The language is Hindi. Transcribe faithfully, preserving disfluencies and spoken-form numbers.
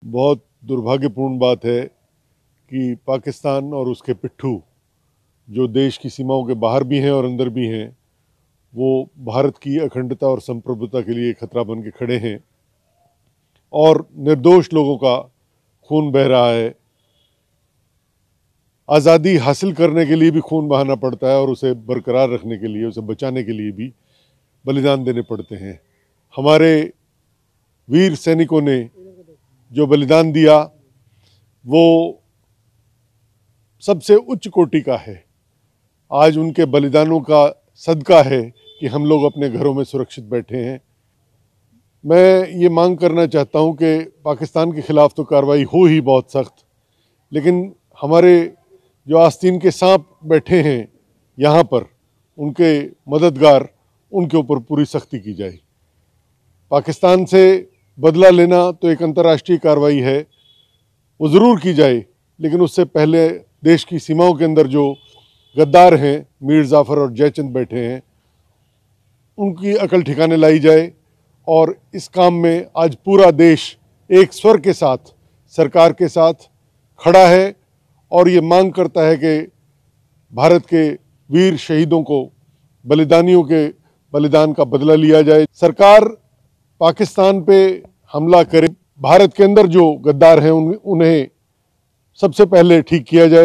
बहुत दुर्भाग्यपूर्ण बात है कि पाकिस्तान और उसके पिट्ठू जो देश की सीमाओं के बाहर भी हैं और अंदर भी हैं, वो भारत की अखंडता और संप्रभुता के लिए खतरा बन के खड़े हैं और निर्दोष लोगों का खून बह रहा है। आज़ादी हासिल करने के लिए भी खून बहाना पड़ता है और उसे बरकरार रखने के लिए, उसे बचाने के लिए भी बलिदान देने पड़ते हैं। हमारे वीर सैनिकों ने जो बलिदान दिया वो सबसे उच्च कोटि का है। आज उनके बलिदानों का सदका है कि हम लोग अपने घरों में सुरक्षित बैठे हैं। मैं ये मांग करना चाहता हूं कि पाकिस्तान के खिलाफ तो कार्रवाई हो ही बहुत सख्त, लेकिन हमारे जो आस्तीन के सांप बैठे हैं यहाँ पर, उनके मददगार, उनके ऊपर पूरी सख्ती की जाए। पाकिस्तान से बदला लेना तो एक अंतर्राष्ट्रीय कार्रवाई है, वो ज़रूर की जाए, लेकिन उससे पहले देश की सीमाओं के अंदर जो गद्दार हैं, मीर जाफ़र और जयचंद बैठे हैं, उनकी अकल ठिकाने लाई जाए। और इस काम में आज पूरा देश एक स्वर के साथ सरकार के साथ खड़ा है और ये मांग करता है कि भारत के वीर शहीदों को, बलिदानियों के बलिदान का बदला लिया जाए। सरकार पाकिस्तान पे हमला करे, भारत के अंदर जो गद्दार हैं उन, उन्हें सबसे पहले ठीक किया जाए।